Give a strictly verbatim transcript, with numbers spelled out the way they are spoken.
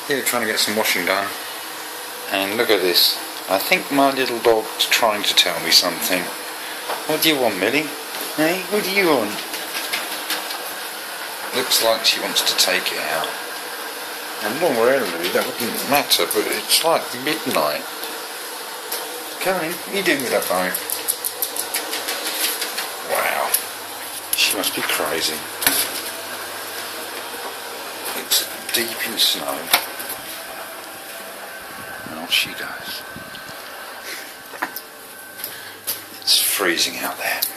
Here, trying to get some washing done. And look at this. I think my little dog's trying to tell me something. What do you want, Millie? Hey, what do you want? Looks like she wants to take it out. And normally that wouldn't matter, but it's like midnight. Come on, what are you doing with that bone? Wow. She must be crazy. It's deep in snow. And off she goes. It's freezing out there.